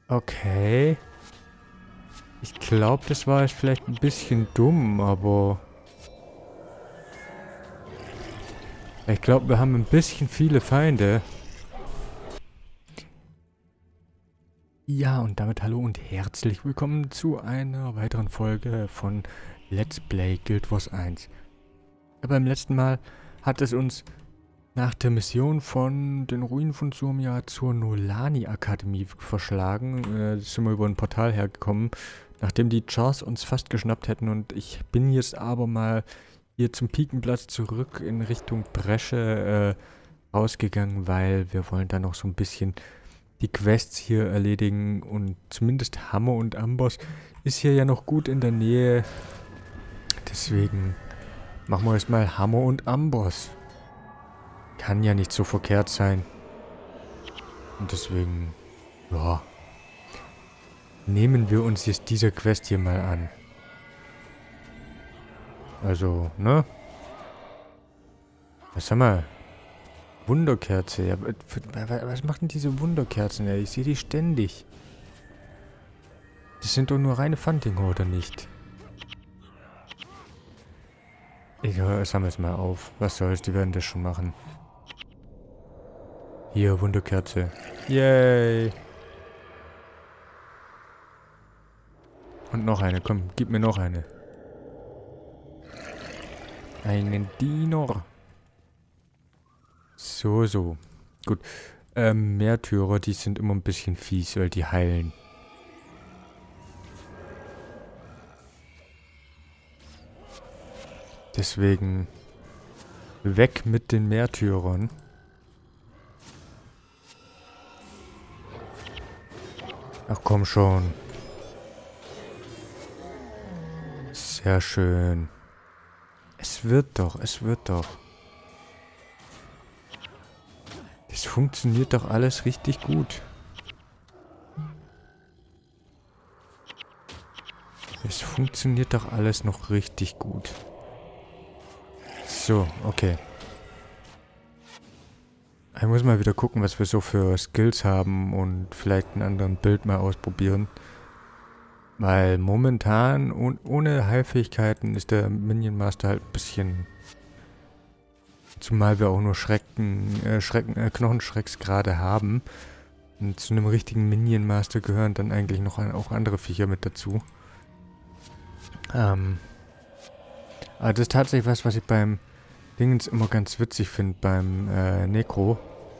Okay. Ich glaube, das war jetzt vielleicht ein bisschen dumm, aber... Ich glaube, wir haben ein bisschen viele Feinde. Ja, und damit hallo und herzlich willkommen zu einer weiteren Folge von Let's Play Guild Wars 1. Ja, beim letzten Mal hat es uns nach der Mission von den Ruinen von Surmia zur Nolani-Akademie verschlagen. Sind wir über ein Portal hergekommen, nachdem die Chars uns fast geschnappt hätten. Und ich bin jetzt aber mal hier zum Pikenplatz zurück in Richtung Bresche rausgegangen, weil wir wollen da noch so ein bisschen die Quests hier erledigen. Und zumindest Hammer und Amboss ist hier ja noch gut in der Nähe. Deswegen machen wir jetzt mal Hammer und Amboss. Kann ja nicht so verkehrt sein. Und deswegen, ja, nehmen wir uns jetzt dieser Quest hier mal an. Also, ne? Was haben wir? Wunderkerze. Ja, was macht denn diese Wunderkerzen? Ja, ich sehe die ständig. Das sind doch nur reine Fandinger, oder nicht? Ich sammle es mal auf. Was soll's, die werden das schon machen. Hier, Wunderkerze. Yay! Und noch eine. Komm, gib mir noch eine. Einen Diener. So, so. Gut. Märtyrer, die sind immer ein bisschen fies, weil die heilen. Deswegen weg mit den Märtyrern. Ach komm schon. Sehr schön. Es wird doch, es wird doch. Das funktioniert doch alles richtig gut. Es funktioniert doch alles noch richtig gut. So, okay. Ich muss mal wieder gucken, was wir so für Skills haben und vielleicht einen anderen Bild mal ausprobieren. Weil momentan ohne Heilfähigkeiten ist der Minion Master halt ein bisschen... Zumal wir auch nur Knochenschrecks gerade haben. Und zu einem richtigen Minion Master gehören dann eigentlich noch auch andere Viecher mit dazu. Aber das ist tatsächlich was ich beim Dingens immer ganz witzig finde, beim Necro.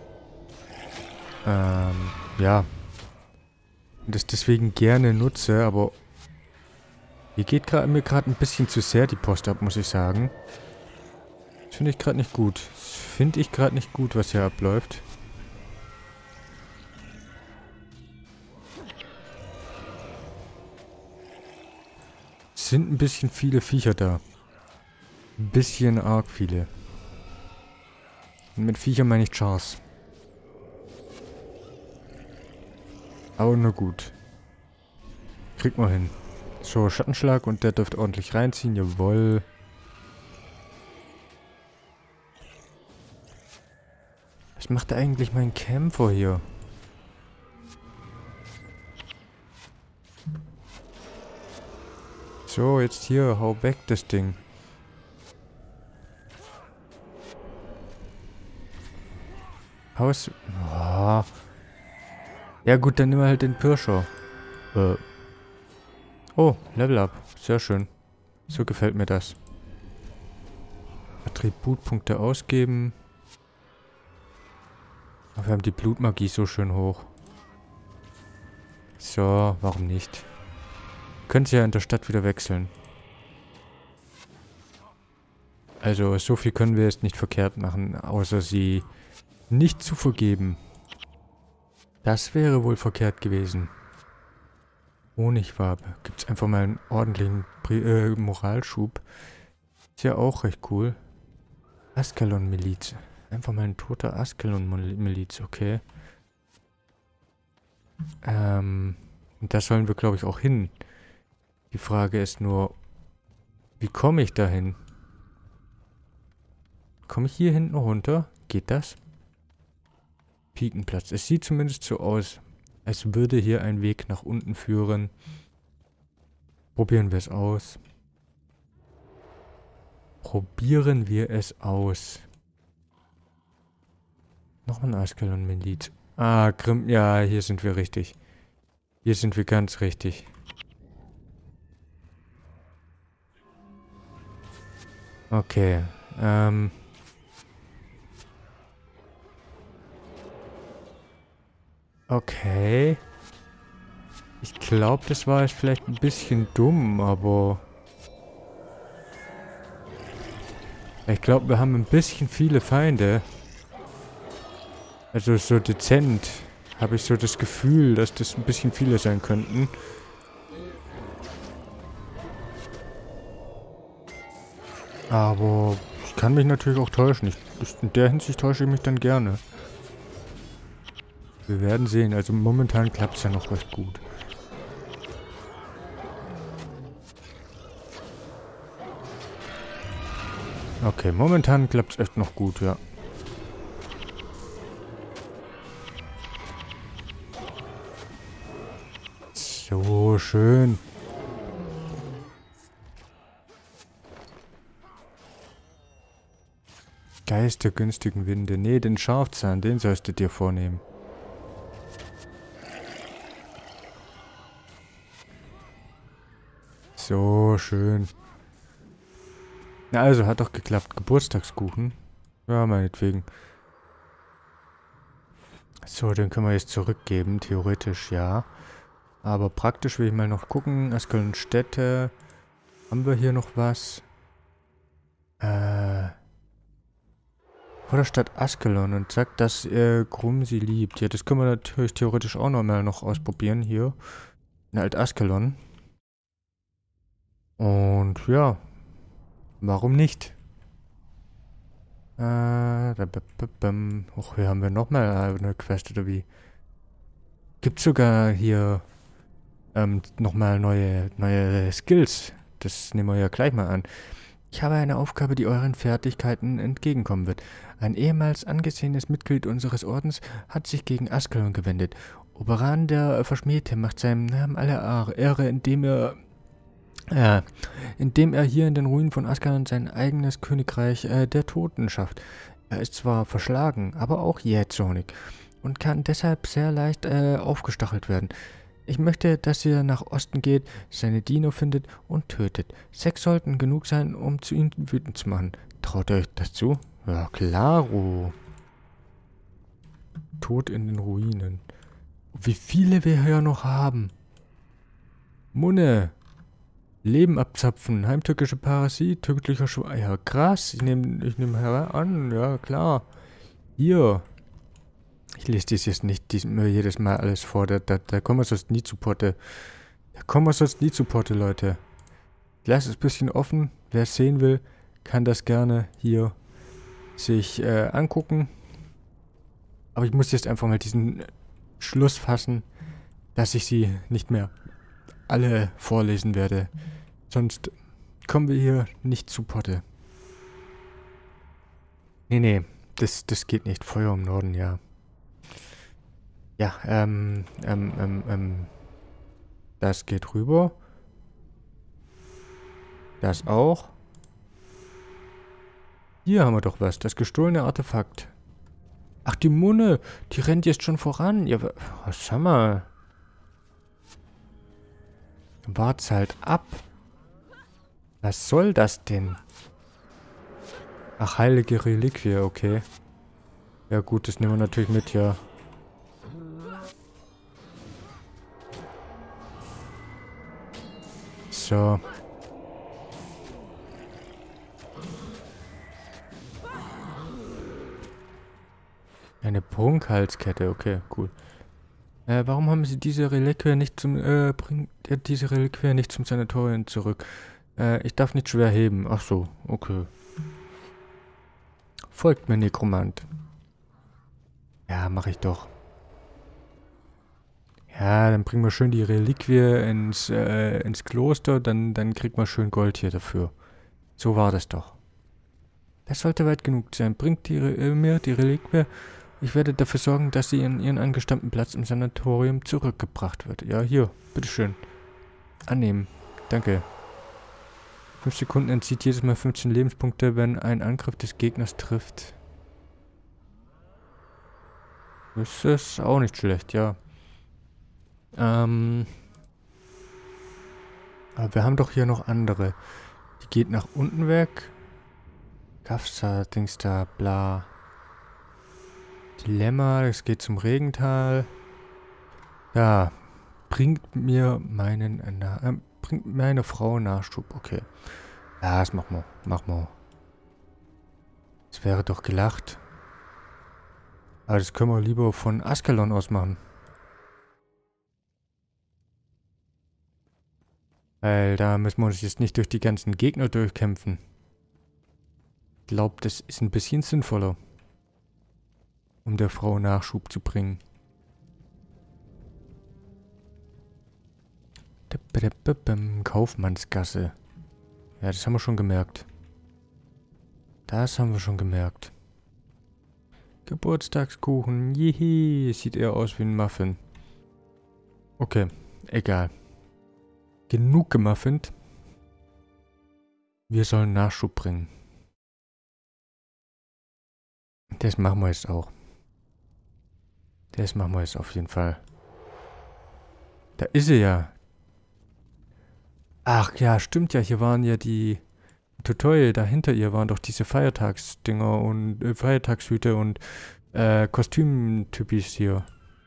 Ja. Und das deswegen gerne nutze, aber hier geht mir gerade ein bisschen zu sehr die Post ab, muss ich sagen. Das finde ich gerade nicht gut. Das finde ich gerade nicht gut, was hier abläuft. Es sind ein bisschen viele Viecher da. Ein bisschen arg viele. Und mit Viecher meine ich Chars. Aber nur gut. Kriegt man hin. So, Schattenschlag und der dürfte ordentlich reinziehen. Jawohl. Was macht eigentlich mein Kämpfer hier? So, jetzt hier. Hau weg das Ding. Haus... Oh. Ja gut, dann nehmen wir halt den Pirscher. Oh, Level Up. Sehr schön. So gefällt mir das. Attributpunkte ausgeben. Aber wir haben die Blutmagie so schön hoch. So, warum nicht? Können sie ja in der Stadt wieder wechseln. Also, so viel können wir jetzt nicht verkehrt machen, außer sie nicht zu vergeben. Das wäre wohl verkehrt gewesen. Honigwabe. Gibt es einfach mal einen ordentlichen Moralschub. Ist ja auch recht cool. Askelon-Miliz. Einfach mal ein toter Askelon-Miliz, okay. Und da sollen wir, glaube ich, auch hin. Die Frage ist nur, wie komme ich dahin? Komme ich hier hinten runter? Geht das? Pikenplatz. Es sieht zumindest so aus, Es würde hier ein Weg nach unten führen. Probieren wir es aus. Probieren wir es aus. Noch ein Askelon-Miliz. Ah, Grimm. Ja, hier sind wir richtig. Hier sind wir ganz richtig. Okay. Okay. Ich glaube, das war jetzt vielleicht ein bisschen dumm, aber... Ich glaube, wir haben ein bisschen viele Feinde. Also so dezent habe ich so das Gefühl, dass das ein bisschen viele sein könnten. Aber ich kann mich natürlich auch täuschen. In der Hinsicht täusche ich mich dann gerne. Wir werden sehen. Also momentan klappt es ja noch recht gut. Okay, momentan klappt es echt noch gut, ja. So schön. Geist der günstigen Winde. Nee, den Scharfzahn, den sollst du dir vornehmen. So schön. Na also, hat doch geklappt. Geburtstagskuchen. Ja, meinetwegen. So, den können wir jetzt zurückgeben. Theoretisch ja. Aber praktisch will ich mal noch gucken. Askeln-Städte. Haben wir hier noch was? Vor der Stadt Askelon und sagt, dass Grumm sie liebt. Ja, das können wir natürlich theoretisch auch noch ausprobieren hier. In Alt-Askelon. Und ja. Warum nicht? Och, hier haben wir nochmal eine Quest oder wie? Gibt sogar hier nochmal neue Skills. Das nehmen wir ja gleich mal an. Ich habe eine Aufgabe, die euren Fertigkeiten entgegenkommen wird. Ein ehemals angesehenes Mitglied unseres Ordens hat sich gegen Askelon gewendet. Oberan der Verschmähte macht seinem Namen alle Ehre, indem er hier in den Ruinen von Askelon sein eigenes Königreich der Toten schafft. Er ist zwar verschlagen, aber auch jähzornig und kann deshalb sehr leicht aufgestachelt werden. Ich möchte, dass ihr nach Osten geht, seine Diener findet und tötet. 6 sollten genug sein, um zu ihm wütend zu machen. Traut ihr euch das zu? Ja, klaro. Tod in den Ruinen. Wie viele wir hier noch haben. Munne. Leben abzapfen. Heimtückische Parasit. Tödlicher Schwein. Ja, krass. Ich nehm heran. Ja, klar. Hier. Ich lese dies jetzt nicht jedes Mal alles vor. Da kommen wir sonst nie zu Potte. Leute. Ich lasse es ein bisschen offen. Wer es sehen will, kann das gerne hier sich angucken. Aber ich muss jetzt einfach mal diesen Schluss fassen, dass ich sie nicht mehr alle vorlesen werde. Sonst kommen wir hier nicht zu Potte. Nee, das geht nicht. Feuer im Norden, ja. Ja, das geht rüber. Das auch. Hier haben wir doch was. Das gestohlene Artefakt. Ach, die Munne. Die rennt jetzt schon voran. Ja, was haben wir? Wart's halt ab. Was soll das denn? Ach, heilige Reliquie, okay. Ja gut, das nehmen wir natürlich mit, ja. So. Eine Prunkhalskette, okay, cool. Warum haben sie diese Reliquie nicht zum, bringt diese Reliquie nicht zum Sanatorium zurück? Ich darf nicht schwer heben. Ach so, okay. Folgt mir, Nekromant. Ja, mache ich doch. Ja, dann bringen wir schön die Reliquie ins Kloster, dann kriegt man schön Gold hier dafür. So war das doch. Das sollte weit genug sein. Bringt mir die Reliquie Ich werde dafür sorgen, dass sie an ihren angestammten Platz im Sanatorium zurückgebracht wird. Ja, hier, bitteschön. Annehmen. Danke. 5 Sekunden entzieht jedes Mal 15 Lebenspunkte, wenn ein Angriff des Gegners trifft. Das ist auch nicht schlecht, ja. Aber wir haben doch hier noch andere. Die geht nach unten weg. Kafsa, Dings da, bla. Dilemma, das geht zum Regental. Ja, bringt mir meine Frau Nachschub, okay. Ja, das machen wir, Es wäre doch gelacht. Aber das können wir lieber von Askalon aus machen. Weil da müssen wir uns jetzt nicht durch die ganzen Gegner durchkämpfen. Ich glaube, das ist ein bisschen sinnvoller. Um der Frau Nachschub zu bringen. Kaufmannsgasse. Ja, das haben wir schon gemerkt. Geburtstagskuchen. Jihi. Sieht eher aus wie ein Muffin. Okay, egal. Genug gemuffined. Wir sollen Nachschub bringen. Das machen wir jetzt auch. Das machen wir jetzt auf jeden Fall. Da ist sie ja. Ach ja, stimmt ja. Hier waren ja die Tutorial. Da hinter ihr waren doch diese Feiertagsdinger und Feiertagshüte und Kostümtypis hier.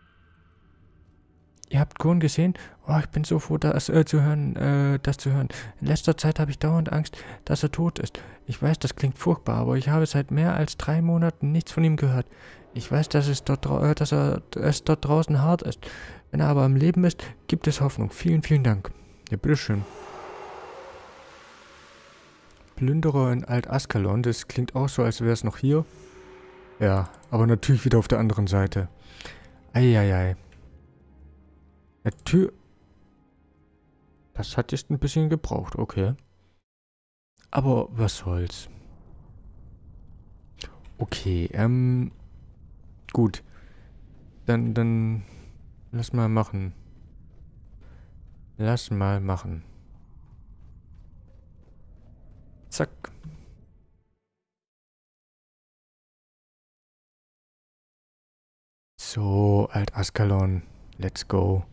Ihr habt Gorn gesehen? Oh, ich bin so froh, das zu hören. In letzter Zeit habe ich dauernd Angst, dass er tot ist. Ich weiß, das klingt furchtbar, aber ich habe seit mehr als 3 Monaten nichts von ihm gehört. Ich weiß, dass es dort draußen hart ist. Wenn er aber am Leben ist, gibt es Hoffnung. Vielen, vielen Dank. Ja, bitteschön. Plünderer in Alt-Askalon, das klingt auch so, als wäre es noch hier. Ja, aber natürlich wieder auf der anderen Seite. Eieiei. Das hat jetzt ein bisschen gebraucht, okay. Aber was soll's. Okay, gut. Dann lass mal machen. Zack. So, Alt-Askalon. Let's go.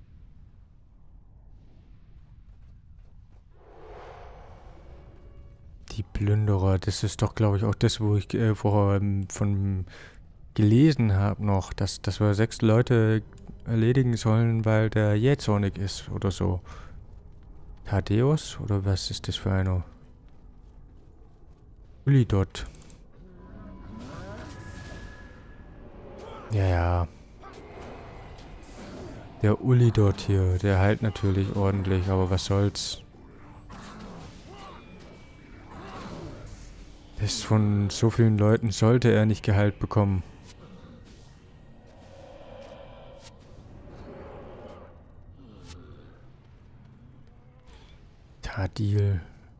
Die Plünderer, das ist doch, glaube ich, auch das, wo ich vorher von gelesen habe noch, dass wir 6 Leute erledigen sollen, weil der jähzornig ist oder so. Thaddeus? Oder was ist das für einer? Ulidot. Ja, ja. Der Ulidot hier, der heilt natürlich ordentlich, aber was soll's. Das von so vielen Leuten sollte er nicht geheilt bekommen. Tadil.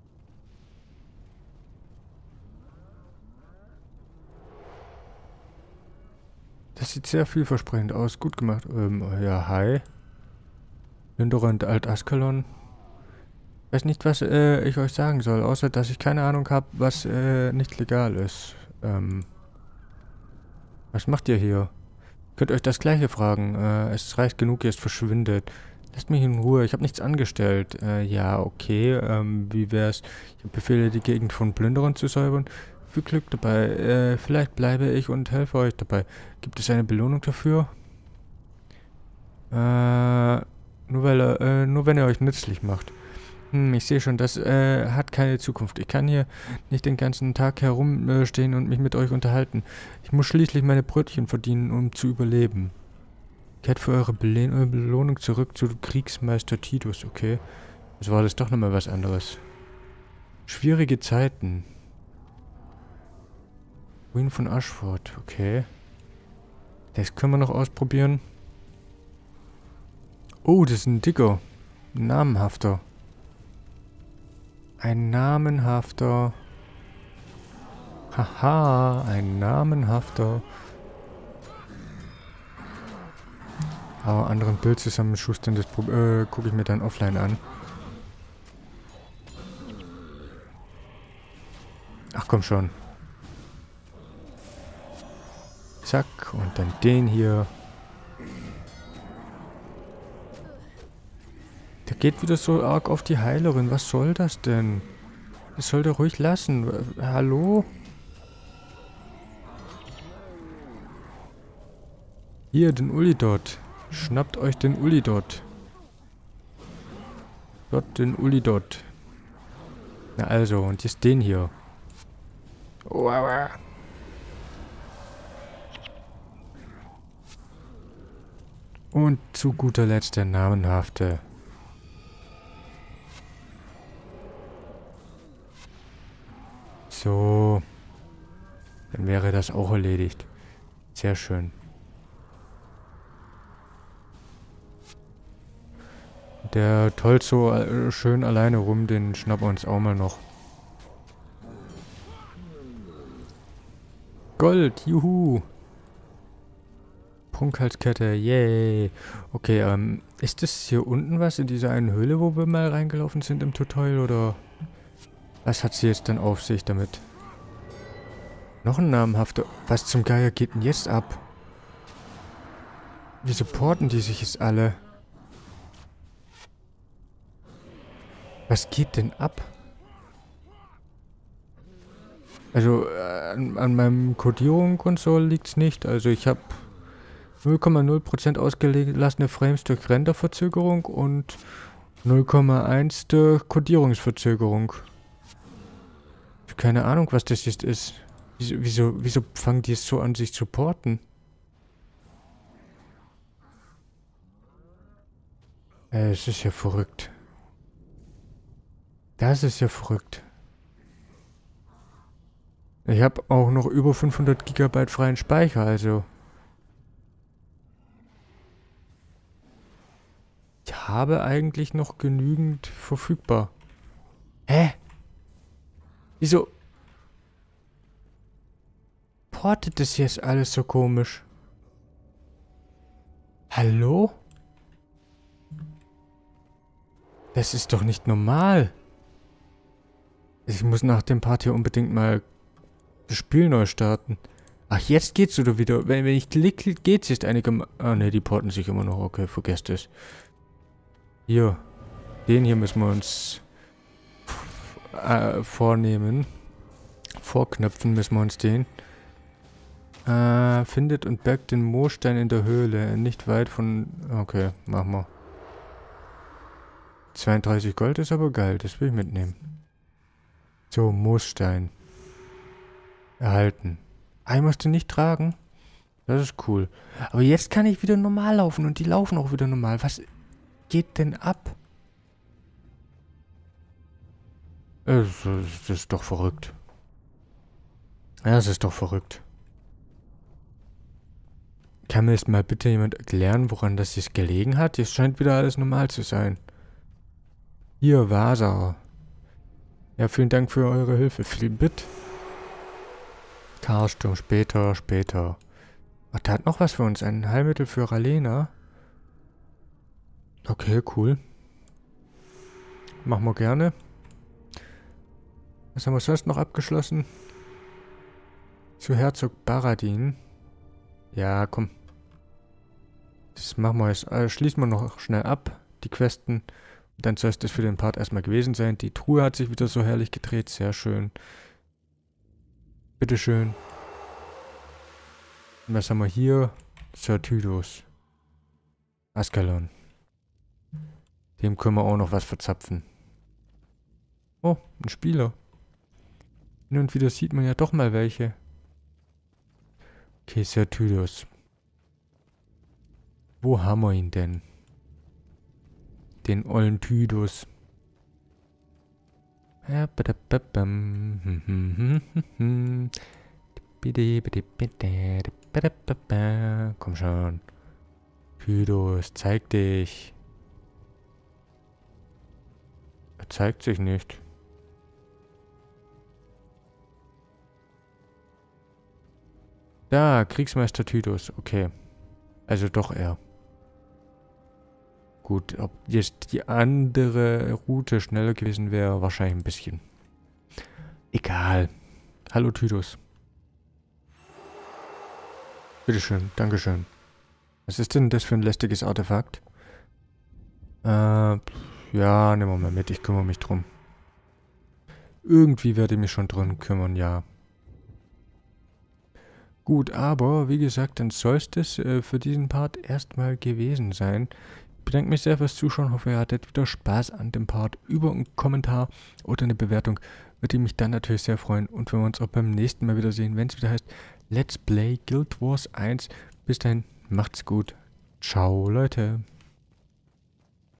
Das sieht sehr vielversprechend aus. Gut gemacht. Ja, hi. Plünderer und Alt-Askalon. Weiß nicht, was ich euch sagen soll, außer dass ich keine Ahnung habe, was nicht legal ist. Was macht ihr hier? Könnt euch das Gleiche fragen. Es reicht genug, jetzt verschwindet. Lasst mich in Ruhe, ich habe nichts angestellt. Ja, okay. Wie wär's? Ich habe Befehle, die Gegend von Plünderern zu säubern. Viel Glück dabei. Vielleicht bleibe ich und helfe euch dabei. Gibt es eine Belohnung dafür? Nur wenn ihr euch nützlich macht. Ich sehe schon, das hat keine Zukunft. Ich kann hier nicht den ganzen Tag herumstehen und mich mit euch unterhalten. Ich muss schließlich meine Brötchen verdienen, um zu überleben. Kehrt für eure Belohnung zurück zu Kriegsmeister Tidus, okay? Das war das doch nochmal was anderes. Schwierige Zeiten. Ruin von Ashford, okay. Das können wir noch ausprobieren. Oh, das ist ein Dicker. Ein namenhafter. Ein namenhafter. Haha, ein namenhafter. Aber anderen Bild zusammenschustern, das gucke ich mir dann offline an. Ach komm schon. Zack, und dann den hier. Der geht wieder so arg auf die Heilerin. Was soll das denn? Das soll der ruhig lassen. Hallo? Hier, den Uli dort. Schnappt euch den Uli dort. Dort den Uli dort. Na also, und jetzt den hier. Und zu guter Letzt der namenhafte. So. Dann wäre das auch erledigt. Sehr schön. Der tollt so schön alleine rum, den schnappen wir uns auch mal noch. Gold, juhu! Prunkhalskette, yay! Okay, ist das hier unten was in dieser einen Höhle, wo wir mal reingelaufen sind im Tutorial, oder was hat sie jetzt denn auf sich damit? Noch ein namenhafter... Was zum Geier geht denn jetzt ab? Wieso porten die sich jetzt alle? Was geht denn ab? Also, an meinem Codierung und so liegt's nicht. Also, ich habe 0,0% ausgelassene Frames durch Renderverzögerung und 0,1 durch Codierungsverzögerung. Keine Ahnung, was das jetzt ist. Wieso fangen die es so an, sich zu porten? Es ist ja verrückt. Das ist ja verrückt. Ich habe auch noch über 500 GB freien Speicher, also. Ich habe eigentlich noch genügend verfügbar. Hä? Wieso portet das jetzt alles so komisch? Hallo? Das ist doch nicht normal. Ich muss nach dem Part hier unbedingt mal das Spiel neu starten. Ach, jetzt geht's oder wieder. Wenn ich klicke, geht's jetzt einigermaßen. Ah, ne, die porten sich immer noch. Okay, vergesst es. Hier. Den hier müssen wir uns vornehmen. Vorknöpfen müssen wir uns den. Findet und bergt den Moosstein in der Höhle. Nicht weit von... Okay, machen wir. 32 Gold ist aber geil. Das will ich mitnehmen. So, Moosstein. Erhalten. Ich musste nicht tragen. Das ist cool. Aber jetzt kann ich wieder normal laufen und die laufen auch wieder normal. Was geht denn ab? Das ist doch verrückt. Ja, das ist doch verrückt. Kann mir jetzt mal bitte jemand erklären, woran das jetzt gelegen hat? Jetzt scheint wieder alles normal zu sein. Hier, Vasa. Ja, vielen Dank für eure Hilfe. Philbit. Karsturm, später. Ach, der hat noch was für uns. Ein Heilmittel für Ralena. Okay, cool. Machen wir gerne. Was haben wir sonst noch abgeschlossen? Zu Herzog Baradin. Ja, komm. Das machen wir jetzt. Schließen wir noch schnell ab, die Questen. Und dann soll es das für den Part erstmal gewesen sein. Die Truhe hat sich wieder so herrlich gedreht. Sehr schön. Bitteschön. Und was haben wir hier? Sir Tydos. Askalon. Dem können wir auch noch was verzapfen. Oh, ein Spieler. Hin und wieder sieht man ja doch mal welche. Okay, Sir Tydos. Wo haben wir ihn denn? Den ollen Tydos. Komm schon. Tydos, zeig dich. Er zeigt sich nicht. Da, Kriegsmeister Tydos. Okay. Also doch er. Gut, ob jetzt die andere Route schneller gewesen wäre, wahrscheinlich ein bisschen. Egal. Hallo Tytus. Bitteschön, Dankeschön. Was ist denn das für ein lästiges Artefakt? Ja, nehmen wir mal mit, ich kümmere mich drum. Irgendwie werde ich mich schon drum kümmern, ja. Gut, aber wie gesagt, dann soll es das für diesen Part erstmal gewesen sein. Ich bedanke mich sehr fürs Zuschauen, hoffe ihr hattet wieder Spaß an dem Part. Über einen Kommentar oder eine Bewertung würde ich mich dann natürlich sehr freuen. Und wenn wir uns auch beim nächsten Mal wiedersehen, wenn es wieder heißt Let's Play Guild Wars 1. Bis dahin, macht's gut. Ciao, Leute.